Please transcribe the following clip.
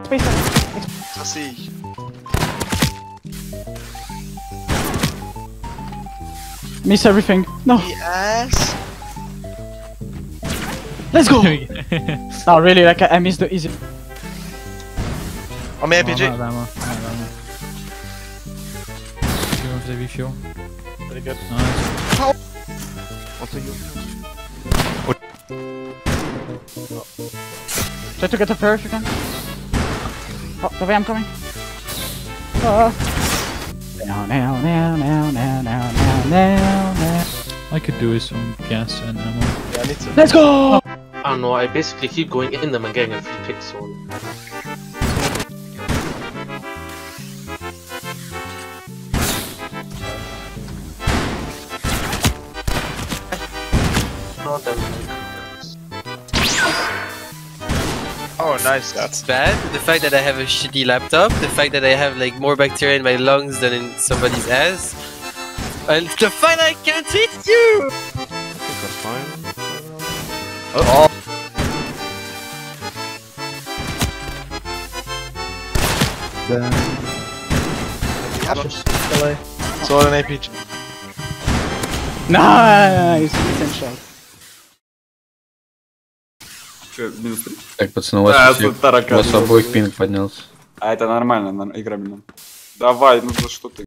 space. Соси. Miss everything. No. Yes. Let's go. No, really, like I missed the easy. On met APG. Fuel. Very good. Nice. What are you? Try to get up there if you can. Oh, the way I'm coming. Now. I could do with some gas and ammo. Yeah, I need to. Let's go! I don't know, I basically keep going in them and getting a free pixel. Oh, nice. It's bad. The fact that I have a shitty laptop, the fact that I have like more bacteria in my lungs than in somebody's ass, and the fact that I can't hit you! That's fine. Oh. It's all an APG. Nice! Decent shot. Минус 3. Так, пацаны, у вас обоих пинг поднялся. А это нормально, играбельно. Давай, ну за что ты?